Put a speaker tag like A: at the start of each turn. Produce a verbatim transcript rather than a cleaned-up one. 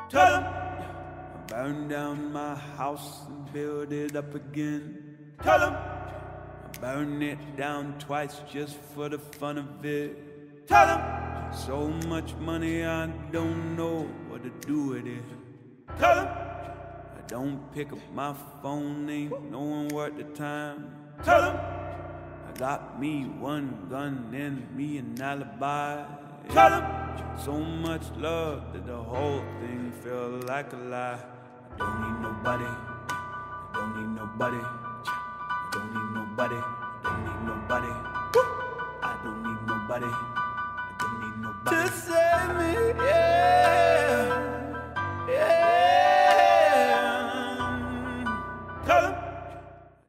A: Tell them. I burned down my house and build it up again. Tell them. I burned it down twice just for the fun of it. Tell them. So much money I don't know what to do with it. Tell them. I don't pick up my phone, ain't no one worth the time. Tell them. I got me one gun and me an alibi. Tell them. So much love that the whole thing felt like a lie. I don't need nobody. I don't need nobody. I don't need nobody. I don't need nobody. I don't need nobody. I don't need nobody to save me. Yeah.